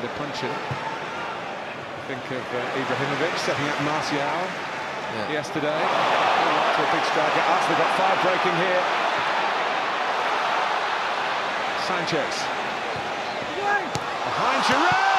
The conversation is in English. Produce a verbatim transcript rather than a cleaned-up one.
kind of punching. Think of uh, Ibrahimovic setting up Martial yeah. yesterday. Up to a big striker. Arsenal got five breaking here. Sanchez. Behind Giroud!